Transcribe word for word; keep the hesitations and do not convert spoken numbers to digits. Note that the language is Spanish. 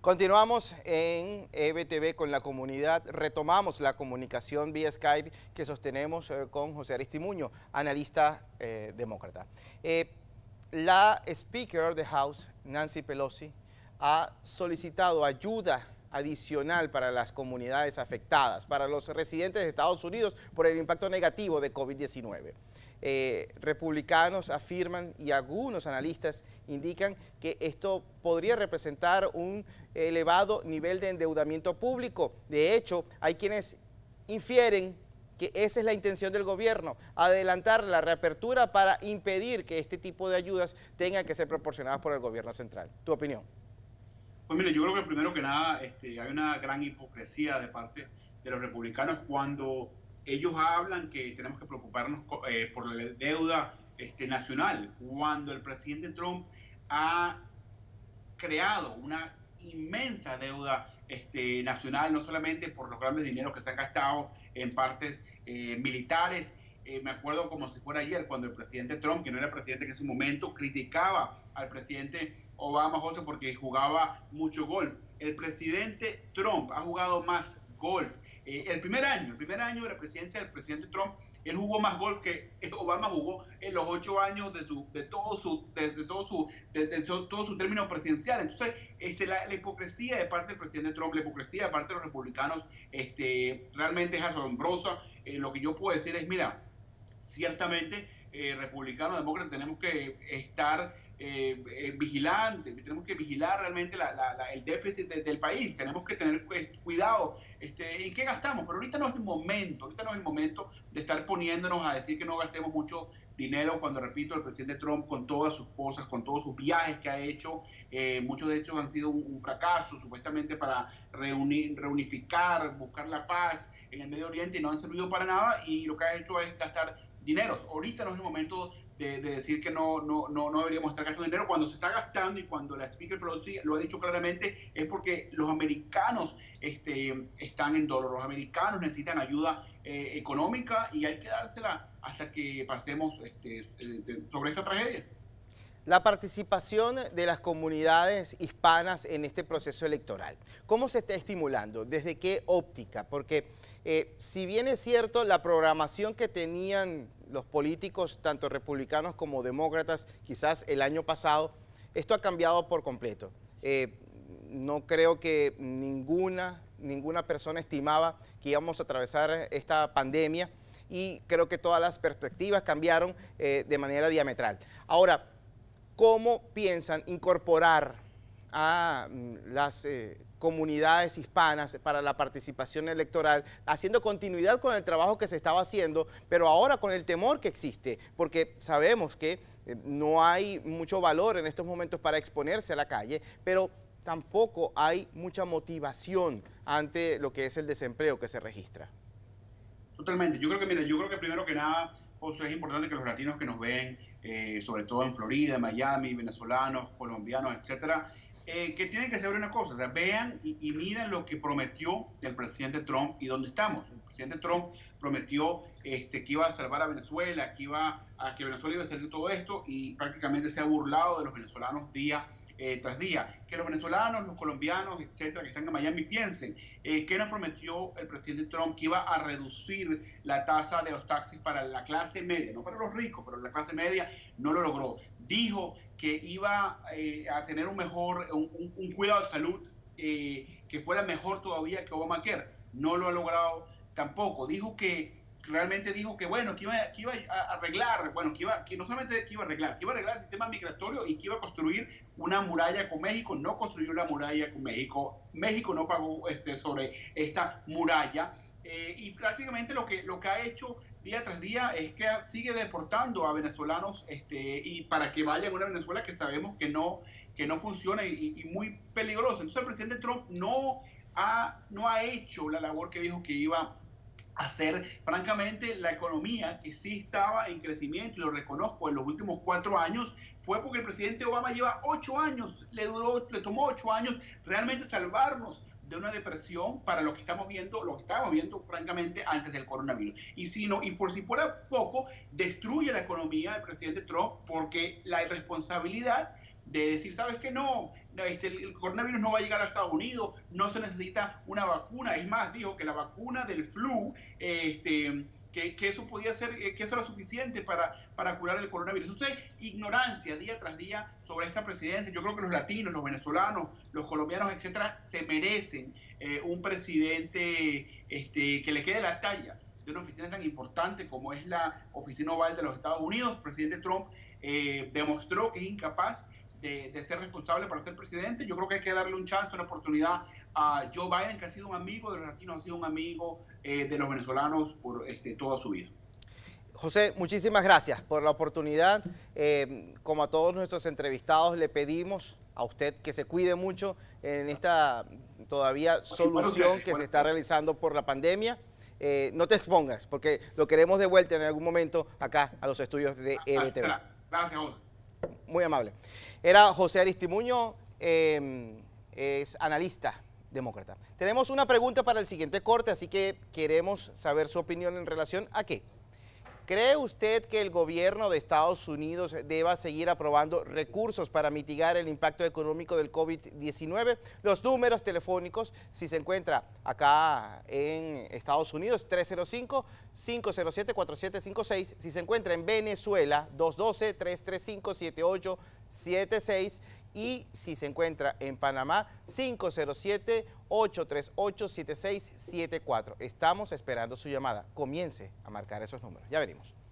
Continuamos en E B T V con la comunidad. Retomamos la comunicación vía Skype que sostenemos eh, con José Aristimuño, analista eh, demócrata. Eh, la Speaker of the House, Nancy Pelosi, ha solicitado ayuda adicional para las comunidades afectadas, para los residentes de Estados Unidos por el impacto negativo de COVID diecinueve. Eh, republicanos afirman y algunos analistas indican que esto podría representar un elevado nivel de endeudamiento público. De hecho, hay quienes infieren que esa es la intención del gobierno, adelantar la reapertura para impedir que este tipo de ayudas tengan que ser proporcionadas por el gobierno central. ¿Tu opinión? Pues mire, yo creo que primero que nada este, hay una gran hipocresía de parte de los republicanos cuando ellos hablan que tenemos que preocuparnos eh, por la deuda este, nacional, cuando el presidente Trump ha creado una inmensa deuda este, nacional, no solamente por los grandes dineros que se han gastado en partes eh, militares. Eh, me acuerdo como si fuera ayer, cuando el presidente Trump, que no era presidente en ese momento, criticaba al presidente Obama, José, porque jugaba mucho golf. El presidente Trump ha jugado más golf. Eh, el primer año, el primer año de la presidencia del presidente Trump, él jugó más golf que Obama jugó en los ocho años de su, de todo su, de, de todo su, de, de su, todo su término presidencial. Entonces, este, la, la hipocresía de parte del presidente Trump, la hipocresía de parte de los republicanos, este, realmente es asombrosa. Eh, lo que yo puedo decir es, mira, ciertamente, eh, republicanos, demócratas, tenemos que estar eh, eh, vigilantes, tenemos que vigilar realmente la, la, la, el déficit de, del país, tenemos que tener cuidado este, en qué gastamos, pero ahorita no es el momento, ahorita no es el momento de estar poniéndonos a decir que no gastemos mucho dinero cuando, repito, el presidente Trump con todas sus cosas, con todos sus viajes que ha hecho, eh, muchos de ellos han sido un, un fracaso, supuestamente para reunir, reunificar, buscar la paz en el Medio Oriente y no han servido para nada y lo que ha hecho es gastar dineros. Ahorita no es el momento de, de decir que no, no, no, no deberíamos estar gastando dinero. Cuando se está gastando y cuando la Speaker Pelosi lo ha dicho claramente, es porque los americanos este, están en dolor. Los americanos necesitan ayuda eh, económica y hay que dársela hasta que pasemos este, sobre esta tragedia. La participación de las comunidades hispanas en este proceso electoral, ¿cómo se está estimulando? ¿Desde qué óptica? Porque eh, si bien es cierto, la programación que tenían los políticos, tanto republicanos como demócratas, quizás el año pasado, esto ha cambiado por completo. Eh, no creo que ninguna, ninguna persona estimaba que íbamos a atravesar esta pandemia y creo que todas las perspectivas cambiaron eh, de manera diametral. Ahora, ¿cómo piensan incorporar a las eh, comunidades hispanas para la participación electoral, haciendo continuidad con el trabajo que se estaba haciendo, pero ahora con el temor que existe? Porque sabemos que eh, no hay mucho valor en estos momentos para exponerse a la calle, pero tampoco hay mucha motivación ante lo que es el desempleo que se registra. Totalmente. Yo creo que, mira, yo creo que primero que nada, José, es importante que los latinos que nos ven, eh, sobre todo en Florida, Miami, venezolanos, colombianos, etcétera, eh, que tienen que saber una cosa, o sea, vean y, y miren lo que prometió el presidente Trump y dónde estamos. El presidente Trump prometió este, que iba a salvar a Venezuela, que iba a que Venezuela iba a salir de todo esto y prácticamente se ha burlado de los venezolanos día Eh, tras día. Que los venezolanos, los colombianos, etcétera, que están en Miami piensen eh, que nos prometió el presidente Trump, que iba a reducir la tasa de los taxis para la clase media, no para los ricos, pero la clase media. No lo logró. Dijo que iba eh, a tener un mejor, un, un, un cuidado de salud eh, que fuera mejor todavía que Obamacare. No lo ha logrado tampoco. Dijo que realmente dijo que bueno, que iba, que iba a arreglar, bueno, que, iba, que no solamente que iba a arreglar, que iba a arreglar el sistema migratorio y que iba a construir una muralla con México. No construyó la muralla con México. México no pagó este, sobre esta muralla. Eh, y prácticamente lo que, lo que ha hecho día tras día es que sigue deportando a venezolanos este, y para que vayan a una Venezuela que sabemos que no, que no funciona y, y muy peligrosa. Entonces el presidente Trump no ha, no ha hecho la labor que dijo que iba a hacer. Francamente, la economía, que sí estaba en crecimiento, y lo reconozco, en los últimos cuatro años, fue porque el presidente Obama lleva ocho años, le, duró, le tomó ocho años realmente salvarnos de una depresión para lo que estamos viendo, lo que estábamos viendo, francamente, antes del coronavirus. Y si no, y por si fuera poco, destruye la economía del presidente Trump porque la irresponsabilidad de decir, ¿sabes qué? No, este, el coronavirus no va a llegar a Estados Unidos, no se necesita una vacuna. Es más, dijo que la vacuna del flu, este, que, que eso podía ser, que eso era suficiente para, para curar el coronavirus. Entonces, ignorancia día tras día sobre esta presidencia. Yo creo que los latinos, los venezolanos, los colombianos, etcétera, se merecen eh, un presidente este, que le quede la talla de una oficina tan importante como es la Oficina Oval de los Estados Unidos. El presidente Trump eh, demostró que es incapaz de, de ser responsable para ser presidente. Yo creo que hay que darle un chance, una oportunidad a Joe Biden, que ha sido un amigo de los latinos, ha sido un amigo eh, de los venezolanos por este, toda su vida. José, muchísimas gracias por la oportunidad. Eh, como a todos nuestros entrevistados, le pedimos a usted que se cuide mucho en esta todavía solución que se está realizando por la pandemia. Eh, no te expongas, porque lo queremos de vuelta en algún momento acá a los estudios de E B T V. Gracias, José. Muy amable. Era José Aristimuño, eh, es analista demócrata. Tenemos una pregunta para el siguiente corte, así que queremos saber su opinión en relación a qué. ¿Cree usted que el gobierno de Estados Unidos deba seguir aprobando recursos para mitigar el impacto económico del COVID diecinueve? Los números telefónicos, si se encuentra acá en Estados Unidos, tres cero cinco, cinco cero siete, cuatro siete cinco seis. Si se encuentra en Venezuela, dos uno dos, tres tres cinco, siete ocho siete seis. Y si se encuentra en Panamá, cinco cero siete, ocho tres ocho, siete seis siete cuatro. Estamos esperando su llamada. Comience a marcar esos números. Ya venimos.